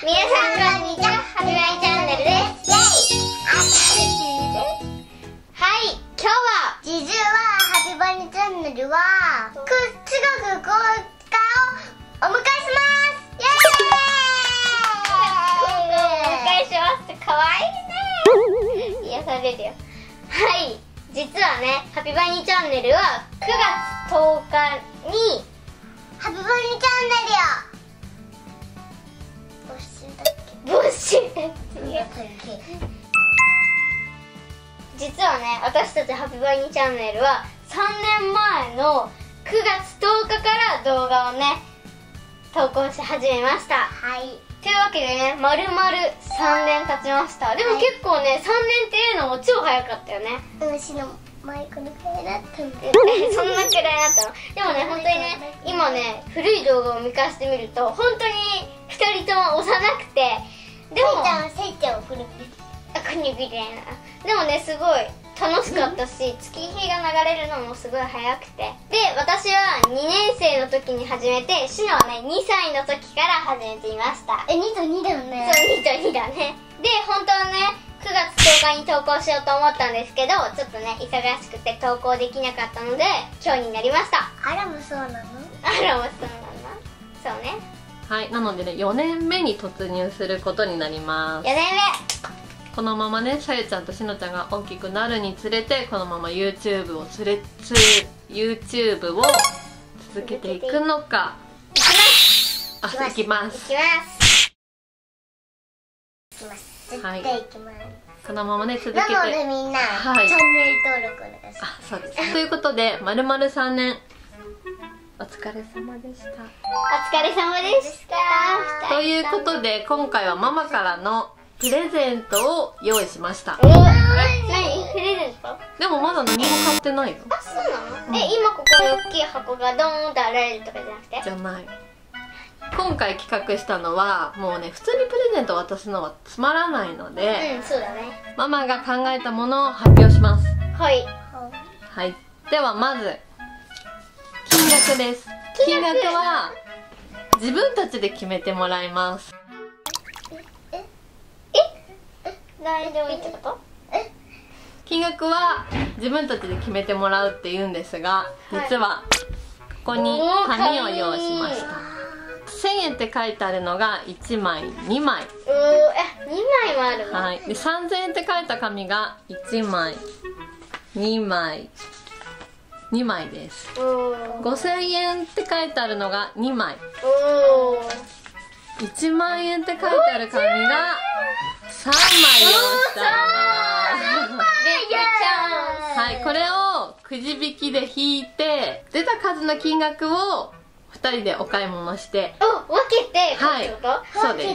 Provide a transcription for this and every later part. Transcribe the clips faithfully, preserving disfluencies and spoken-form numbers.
皆さんこんにちは、ハピバニチャンネルです。イェイ。はい、今日は実はハピバニチャンネルはく中学校科をお迎えします。イェイ。お迎えしますって可愛いね。癒されるよ。はい、実はね、ハピバニチャンネルはくがつとおかにハピバニチャンネルよ。募集だっけ。実はね、私たちハピバニチャンネルはさんねんまえのくがつとおかから動画をね投稿し始めました。はい。というわけでね、まるまるさんねん経ちました。でも結構ね、さんねんっていうのも超早かったよね。私のマイクのくらいだったんだよね。そんなくらいだったの。でもね、本当にね、今ね、古い動画を見返してみると本当にふたりとも幼くて、でもせいちゃんはせいちゃんをくるくるあくにびれな。でもね、すごい楽しかったし、月日が流れるのもすごい早くて、で私はにねんせいの時に始めて、しのはねにさいの時から始めていました。え、にとにだよね。そう、にとにだね。で本当はねくがつとおかに投稿しようと思ったんですけど、ちょっとね忙しくて投稿できなかったので今日になりました。あらもそうなの？あらもそうなの？そうね。 はい、なのでね、よねんめに突入することになります。 よねんめ。 このままね、さゆちゃんとしのちゃんが大きくなるにつれて、このまま YouTube をつれつ YouTube を続けていくのか。 いきます。 あ、いきます。 いきます。いきます。絶対いきます。 このままね続けて。 なのでみんな、 はい、 チャンネル登録お願いします。 あ、そうです。ということで、まるまるさんねん。お疲れ様でした。 お疲れ様でした。 ということで、今回はママからのプレゼントを用意しました。 おー、え、何？プレゼント？ でもまだ何も買ってないよ。 あ、そうなの？うん、え、今ここに大きい箱がドーンとあられるとかじゃなくて？ じゃない。今回企画したのは、もうね、普通にプレゼント渡すのはつまらないので、 うん、そうだね。 ママが考えたものを発表します。 はい。 はい。ではまず金額です。金額は自分たちで決めてもらいます。 えええ誰でもいいってこと？え金額は自分たちで決めてもらうって言うんですが、実はここに紙を用意しました。せんえんって書いてあるのがいちまい、にまい。 おー、え、にまいもあるの？ はい。で、さんぜんえんって書いた紙がいちまい、にまい、にまいです。ごせんえんって書いてあるのがにまい。いちまんえんって書いてある紙がさんまい用意してあります。はい、これをくじ引きで引いて、出た数の金額をふたりでお買い物して、 分けてはい、そうです。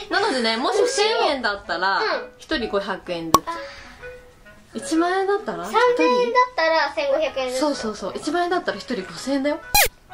なのでね、もしせんえんだったらひとりごひゃくえんずつ、いちまんえんだったらさんぜんえんだったらせんごひゃくえんずつ。 そうそうそう、いちまんえんだったらひとりごせんえんだよ。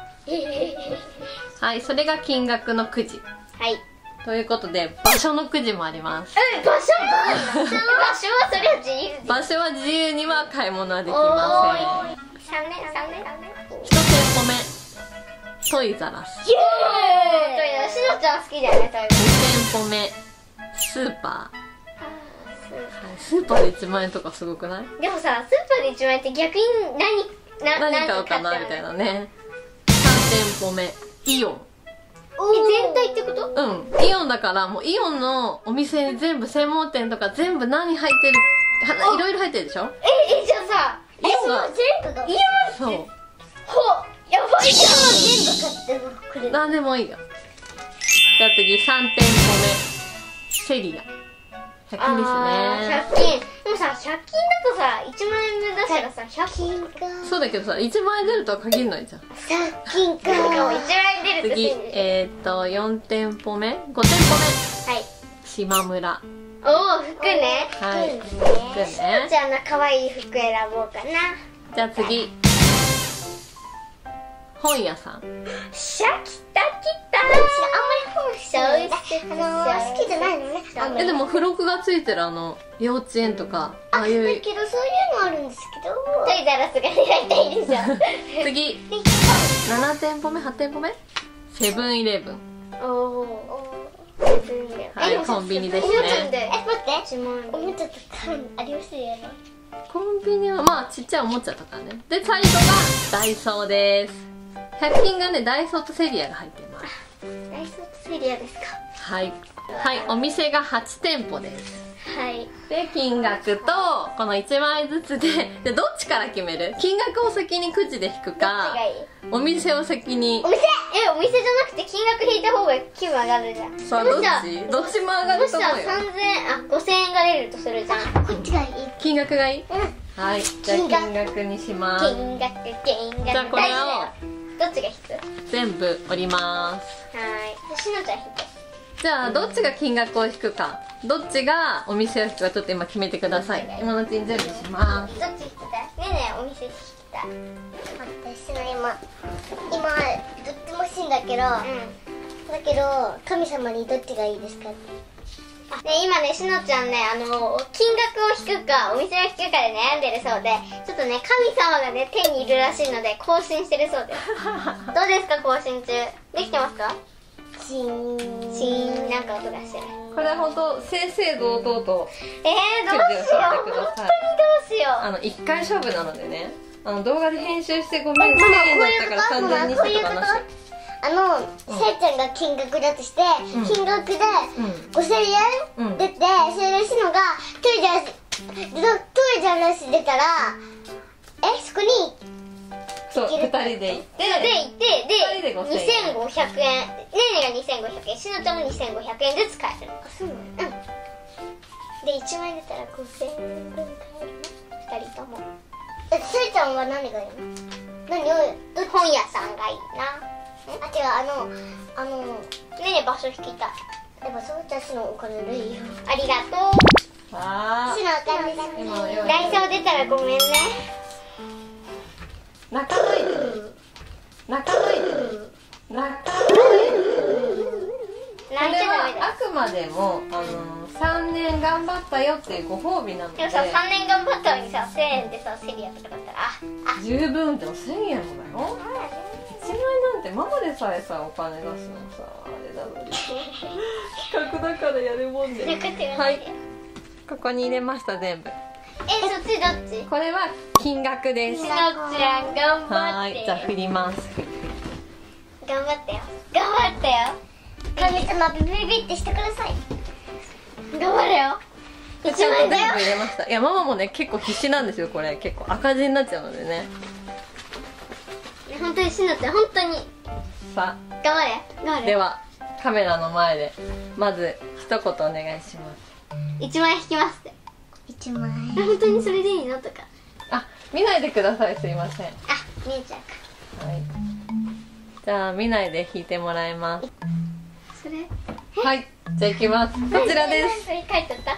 はい、それが金額のくじ。 はい。 ということで、場所のくじもあります。 え、場所もあるの？場所はそれは自由。 場所は自由には買い物はできません。さんねん、さんねん、さんねん。 いち店舗目、トイザラス。 イエーイ！しのちゃん好きだよね、トイザラス。 に店舗目、スーパー。スーパーでいちまんえんとかすごくない？ でもさ、スーパーでいちまんえんって逆に何、 な何買おうかなみたいなね。さん店舗目、イオン。 え、全体ってこと？ うん、イオンだから、もうイオンのお店全部専門店とか全部何入ってる、いろいろ入ってるでしょ？ え、え、じゃあさ、 イオンは全部がイオンって、 そう、 ほ、やばいじゃん。全部買ってくれる。 なんでもいいよ。じゃあ次、さん店舗目、セリア。ひゃく均ですね。 ひゃく均。でもさ、ひゃく均だとさ、いちまんえん分出したらさ、ひゃく均か。 そうだけどさ、いちまんえん出るとは限らないじゃん。 ひゃく均か。なんかもういちまんえん出るって次、えーっと、よん店舗目、ご店舗目。 はい。 島村。 おー、服ね。 はい。 服服ね。 ね。 じゃあな、可愛い服選ぼうかな。 じゃあ次。本屋さん。 シャキタキタ。あんまり本そう好きじゃないのね。 え、でも付録がついてるあの幼稚園とかああいう。 だけどそういうのあるんですけど。トイザラスが狙いたいでしょ。 次。なな店舗目、はち店舗目。セブンイレブン。 おお。セブンイレブン。 はいコンビニですおもちゃね。 でえ待っておもちゃとかありますよね。 コンビニはまあちっちゃいおもちゃとかね。で最後がダイソーです。ひゃく均がねダイソーとセリアが入ってます。 ダイソーとセリアですか。 はいはい、お店がはちてんぽです。 はい。 で金額とこのいちまいずつででどっちから決める？金額を先にくじで引くか、お店を先に。 お店えお店じゃなくて金額引いた方が気分上がるじゃん。 さあどっち？どっちも上がると思うよ。 さんぜんあごせんえんが出るとするじゃん。こっちがいい。 金額がいい？ うん。 はいじゃあ金額にします。 金額金額。 じゃあこれをどっちが引く？ 全部折ります。 はい。しのちゃん引いて。 じゃあどっちが金額を引くか、どっちがお店を引くかちょっと今決めてください。今のうちに準備します。 どっち引きたい？ねえねえお店引きたい。待ってしの今今どっちも欲しいんだけど、うん、だけど神様にどっちがいいですか？ね今ねしのちゃんねあの金額を引くかお店を引くかで悩んでるそうで、ちょっとね神様がね手にいるらしいので更新してるそうです。どうですか更新中？できてますか？チーンチーンなんか音がしてる。 これは本当正々堂々とえー、どうしよう本当にどうしよう。 あのいっかい勝負なのでね、あの動画で編集してごめんせんえんだったからさんぜんにしたとかなし。 あの、うん、せいちゃんが金額だとして、うん、金額でごせんえん出て、それでしのがトイザらストイザらス出たらえそこにそうふたりで行ってで行ってでにせんごひゃくえん、ねえねえがにせんごひゃくえん、しのちゃんもにせんごひゃくえんずつ買える。あそうなの。うんでいちまん円出たらごせんえんぶん買えるのふたりとも。えせいちゃんは何がいいの？何を本屋さんがいいな。あ違うあのあのねえねえ場所引きたい。やっぱそう私のお金でいいよ。ありがとう。 あ私のお金です。ダイソー出たらごめんね。 泣かないで泣かないで泣かないで。これはあくまでもあのさんねん頑張ったよっていうご褒美なので。 でもささんねん頑張ったのにさせんえんでさセリアとかだったらああ十分でもせんえんもだよ。いちまん円なんてママでさえさお金出すのさあれなのに企画だからやるもんで。はいここに入れました全部。 えそっちどっち？ これは金額です。 しのちゃん頑張って。 はいじゃあ振ります。 頑張ってよ頑張ってよ。神様ビビビってしてください。頑張れよ。いちまん円だよ。 全部入れました。いやママもね結構必死なんですよ。これ結構赤字になっちゃうのでね。 本当にしのちゃん本当にさあ頑張れ頑張れ。 ではカメラの前でまず一言お願いします。 いちまん円引きますって。いちまん円本当にそれでいいのとか。 あ見ないでくださいすいません。あ見えちゃうか。 はいじゃあ見ないで引いてもらいます。 それはいじゃあいきます。こちらです。 それ書いてあった。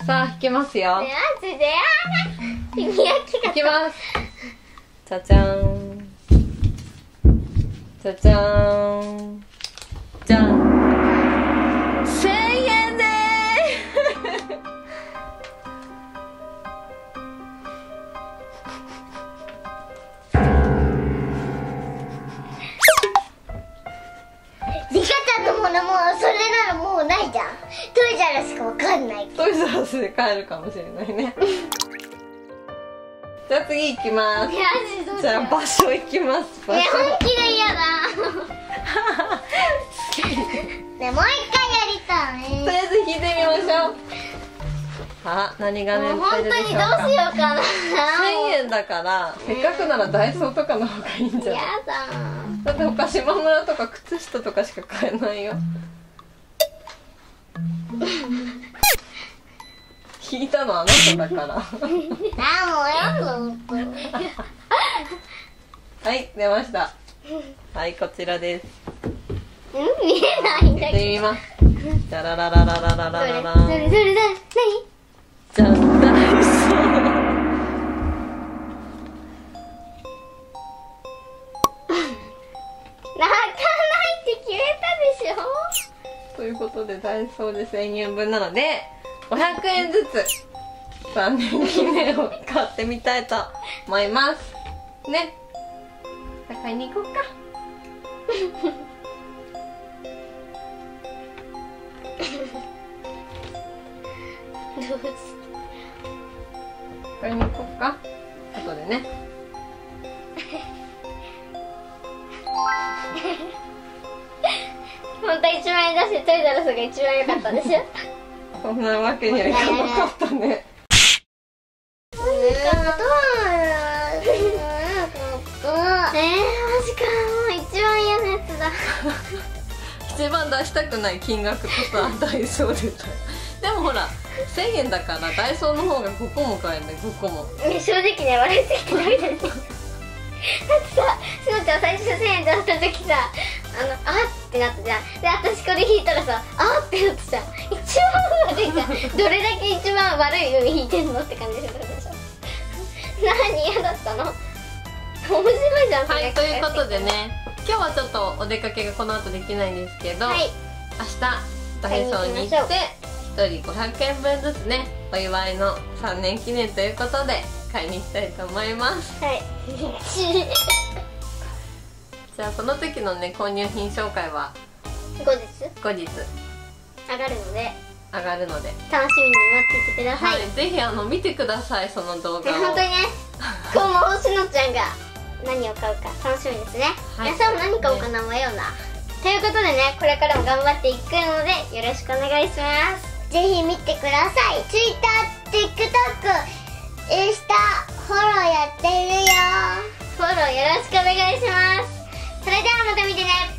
さあ引きますよ。 マジで耳焼きが引きます。じゃじゃーんじゃじゃーんじゃんせんえんでーリカちゃんのものもそれならもうないじゃん。トイザらスかわかんない。 トイザらスで買えるかもしれないねじゃあ次行きます。じゃあ場所行きます。場所。 ね本気で嫌だねもう一回やりたい。 とりあえず引いてみましょう。あ何がねもう本当にどうしようかな。 せんえんだからせっかくならダイソーとかの方がいいんじゃない？ やだだって他島村とか靴下とかしか買えないよ引いたのあなただからあもうやだはい出ましたはいこちらです。 うん見えないんだやってみます。じゃらららららららららそれそれだ何じゃんダイソー泣かないって決めたでしょ。 ということでダイソーでせんえんぶんなのでごひゃくえんずつさんねん記念を買ってみたいと思いますね。じゃあ買いに行こうか物。 買いに行こうか、後でね。 本当はいちまん円出してトイザらスが一番良かったでしょ。 そんなわけにはいかなかったね。 えー、マジか、もう一番嫌なやつだ。 一番出したくない金額とさ、ダイソーでさ。でもほらせんえんだからダイソーの方がごこも買えるね。ごこも。 ね、正直ね、笑いすぎてダメだね。だってさ、しのちゃん最初せんえん出した時さ、あの、あってなったじゃん。で、私これ引いたらさ、あってなってさ、一番悪いじゃん。どれだけ一番悪い運引いてんのって感じでしょ。何嫌だったの？面白いじゃん。 はい、ということでね、今日はちょっとお出かけがこの後できないんですけど、はい、明日ダイソーに行ってひとりごひゃくえんぶんずつね、お祝いのさんねん記念ということで買いに行きたいと思います。はい。じゃあその時のね、購入品紹介は後日後日上がるので上がるので楽しみに待っていてください。 はい、ぜひあの見てください、その動画を。 本当にね、今後星野ちゃんが何を買うか楽しみですね。はい、皆さんも何買おうかな迷うな。ということでね、これからも頑張っていくのでよろしくお願いします。ぜひ見てください。Twitter、TikTok、インスタフォローやってるよ。フォローよろしくお願いします。それではまた見てね。